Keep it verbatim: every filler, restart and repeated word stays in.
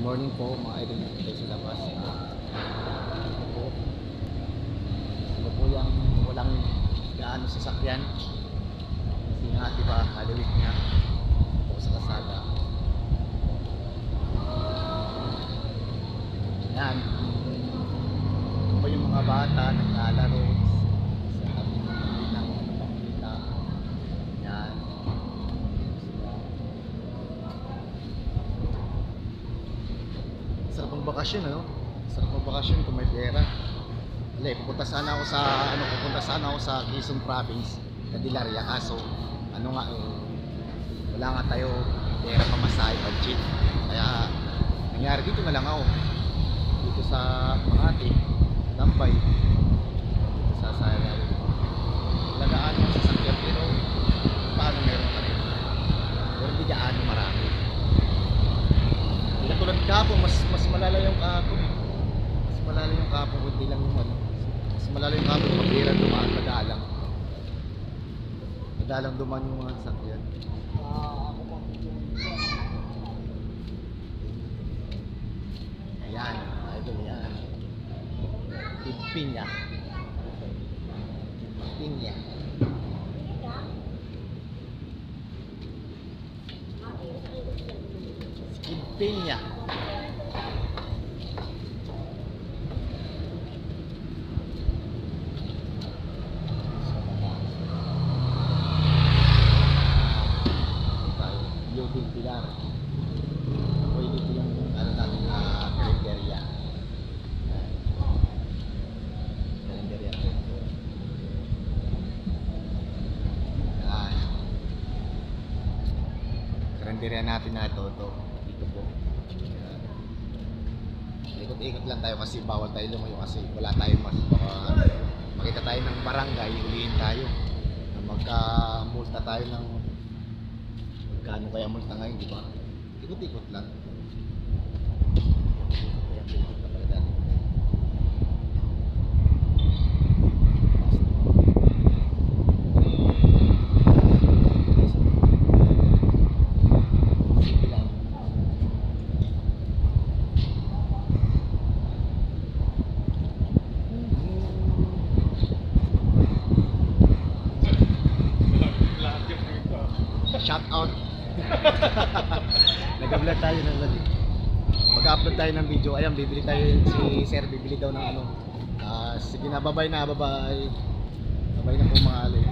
Good morning po mga idol na tayo sa labas. Ito po. Ito po yung walang gaano sasakyan. Kasi nga diba halawit niya po sa kasada. Yan. Ito po yung mga bata naglalaro sa tabi ng pangkita. Yan. Sarap ng bakasyon, ano? Sarap ng bakasyon kung may pera. Alay, pupunta sana ako sa ano, pupunta sana ako sa Quezon Province, Candelaria, kaso ano nga eh, wala nga tayo pera pamasahe budget. Kaya nangyari dito na lang ako. Dito sa Makati, Tambay. Dito sa Sayang. Lagaan mo sa sakyan pero paano meron pa rin? Pero hindi gaano marami. Tulad kahapon, mas mas malala yung kahapon. Mas malala yung kahapon, hindi lang yung ano. Mas malala yung kahapon, magbira dumaan, madalang. Madalang dumaan yung mga sakyan. Ayan, idol yan. Pinya. Pinya. Pinya. Yodin Pilar. Ako dito yung ano natin na kalenderya. Kalenderya ito. Yan. Kalenderya natin na ito. Ito. Po. Ikot-ikot lang tayo kasi bawal tayo lumayo kasi wala tayong mas uh, makita tayo ng barangay, ulihin tayo na magka-multa tayo ng magkano kaya multa ngayon, di ba? Ikot-ikot lang. Kaya ikot na pala dati. Shout out. Nag-vlog tayo ng ano. Mag-upload tayo ng video. Ayan, bibili tayo si Sir, bibili daw ng ano. Uh, sige na, babay na, babay. Babay na po mga alay.